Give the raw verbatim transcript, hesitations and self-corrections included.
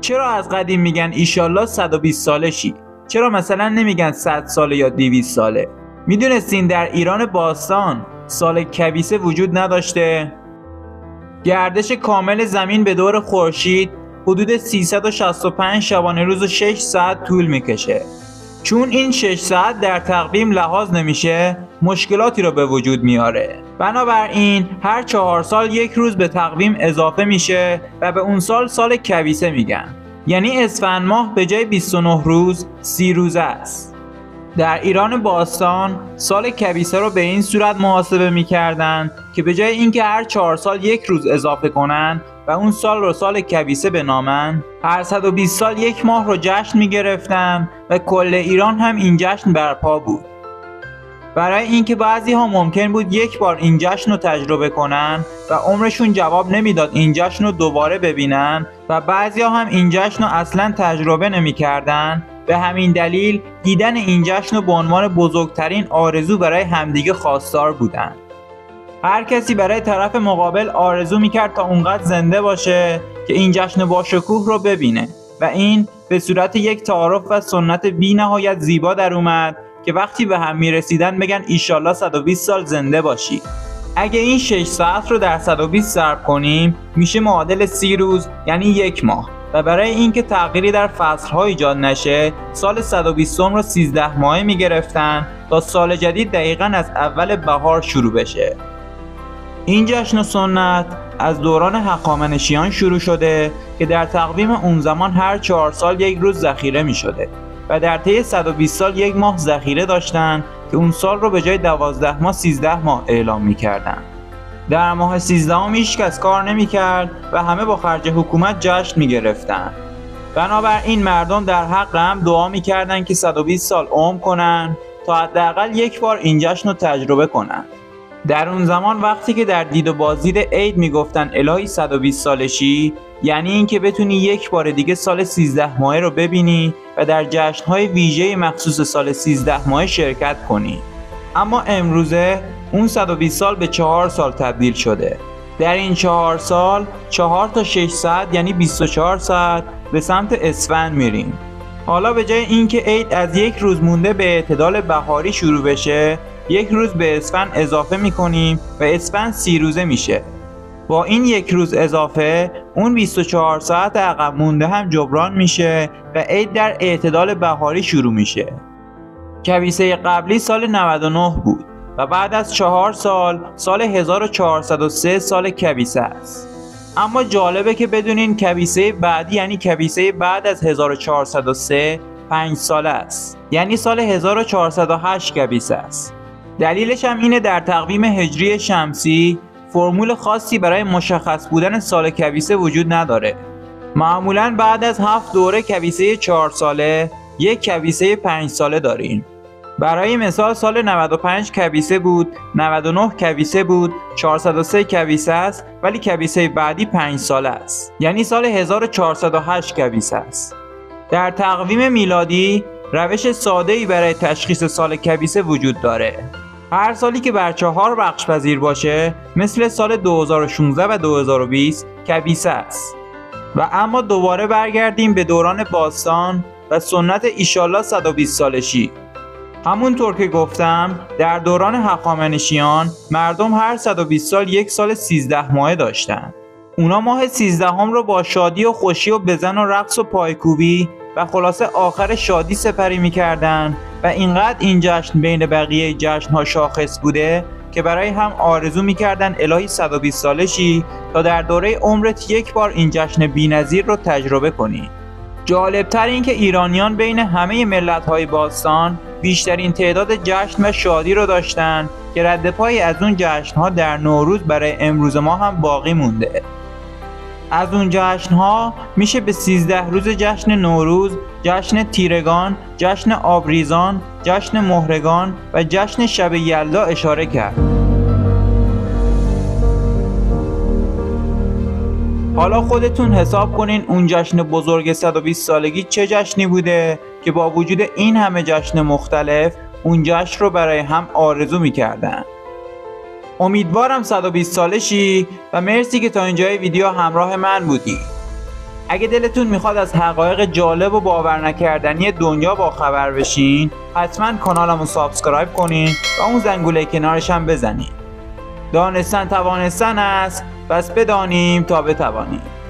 چرا از قدیم میگن ایشالله صد و بیست ساله شی؟ چرا مثلا نمیگن صد ساله یا دویست ساله؟ میدونستین در ایران باستان سال کبیسه وجود نداشته؟ گردش کامل زمین به دور خورشید حدود سیصد و شصت و پنج شبانه روز و شش ساعت طول میکشه. چون این شش ساعت در تقویم لحاظ نمیشه، مشکلاتی رو به وجود میاره. بنابراین هر چهار سال یک روز به تقویم اضافه میشه و به اون سال سال کبیسه میگن. یعنی اسفند ماه به جای بیست و نه روز سی روزه است. در ایران باستان سال کبیسه رو به این صورت محاسبه میکردن که به جای اینکه هر چهار سال یک روز اضافه کنن و اون سال رو سال کبیسه بنامن، هر صد و بیست سال یک ماه رو جشن میگرفتن و کل ایران هم این جشن برپا بود. برای اینکه بعضی ها ممکن بود یک بار این جشن رو تجربه کنن و عمرشون جواب نمیداد این جشن رو دوباره ببینن و بعضی ها هم این جشن رو اصلا تجربه نمیکردن، به همین دلیل دیدن این جشن رو به عنوان بزرگترین آرزو برای همدیگه خواستار بودن. هر کسی برای طرف مقابل آرزو میکرد تا اونقدر زنده باشه که این جشن با شکوه رو ببینه و این به صورت یک تعارف و سنت بی نهایت زیبا در اومد که وقتی به هم میرسیدن بگن ایشالله صد و بیست سال زنده باشی. اگه این شش ساعت رو در صد و بیست ضرب کنیم میشه معادل سی روز، یعنی یک ماه. و برای اینکه تغییری در فصل‌ها ایجاد نشه، سال صد و بیست رو سیزده ماهه میگرفتن تا سال جدید دقیقاً از اول بهار شروع بشه. این جشن و سنت از دوران هخامنشیان شروع شده که در تقویم اون زمان هر چهار سال یک روز ذخیره می شده و در طی صد و بیست سال یک ماه ذخیره داشتن که اون سال رو به جای دوازده ماه سیزده ماه اعلام می کردن. در ماه سیزدهم هیچ کس کار نمی کرد و همه با خرج حکومت جشن می گرفتن. بنابراین مردم در حق هم دعا می کردن که صد و بیست سال عمر کنن تا حداقل یک بار این جشن رو تجربه کنن. در اون زمان وقتی که در دید و بازدید عید میگفتن الهی صد و بیست سالشی، یعنی اینکه بتونی یک بار دیگه سال سیزده ماهه رو ببینی و در جشن‌های ویژه مخصوص سال سیزده ماهه شرکت کنی. اما امروزه اون صد و بیست سال به چهار سال تبدیل شده. در این چهار سال چهار تا شش ساعت یعنی بیست و چهار ساعت به سمت اسفند میریم. حالا به جای اینکه عید از یک روز مونده به اعتدال بهاری شروع بشه، یک روز به اسفند اضافه میکنیم و اسفند سی روزه میشه. با این یک روز اضافه اون بیست و چهار ساعت عقب مونده هم جبران میشه و عید در اعتدال بهاری شروع میشه. کبیسه قبلی سال نود و نه بود و بعد از چهار سال سال هزار و چهارصد و سه سال کبیسه است. اما جالبه که بدونین کبیسه بعدی یعنی کبیسه بعد از هزار و چهارصد و سه پنج ساله است، یعنی سال هزار و چهارصد و هشت کبیسه است. دلیلش هم اینه در تقویم هجری شمسی فرمول خاصی برای مشخص بودن سال کبیسه وجود نداره. معمولاً بعد از هفت دوره کبیسه چهار ساله یک کبیسه پنج ساله داریم. برای مثال سال نود و پنج کبیسه بود، نود و نه کبیسه بود، چهارصد و سه کبیسه است، ولی کبیسه بعدی پنج ساله است، یعنی سال هزار و چهارصد و هشت کبیسه است. در تقویم میلادی روش ساده‌ای برای تشخیص سال کبیسه وجود داره. هر سالی که بر چهار بخش پذیر باشه مثل سال دو هزار و شانزده و دو هزار و بیست کبیسه است. و اما دوباره برگردیم به دوران باستان و سنت ایشالله صد و بیست سالشی. همونطور که گفتم در دوران هخامنشیان مردم هر صد و بیست سال یک سال سیزده ماهه داشتن. اونا ماه سیزدهم رو با شادی و خوشی و بزن و رقص و پایکوبی و خلاصه آخر شادی سپری میکردن و اینقدر این جشن بین بقیه جشن‌ها شاخص بوده که برای هم آرزو میکردن الهی صد و بیست سالشی تا در دوره عمرت یک بار این جشن بی‌نظیر رو تجربه کنی. جالبتر این که ایرانیان بین همه ملت‌های باستان بیشترین تعداد جشن و شادی رو داشتن که رد پای از اون جشن‌ها در نوروز برای امروز ما هم باقی مونده. از اون جشن‌ها میشه به سیزده روز جشن نوروز، جشن تیرگان، جشن آبریزان، جشن مهرگان و جشن شب یلدا اشاره کرد. حالا خودتون حساب کنین اون جشن بزرگ صد و بیست سالگی چه جشنی بوده که با وجود این همه جشن مختلف اون جشن رو برای هم آرزو میکردن. امیدوارم صد و بیست سالشی و مرسی که تا اینجای ویدیو همراه من بودی. اگه دلتون میخواد از حقایق جالب و باور نکردنی دنیا با خبر بشین، حتما کانالمو سابسکرایب کنین و اون زنگوله کنارش هم بزنین. دانستن توانستن است، پس بدانیم تا بتوانیم.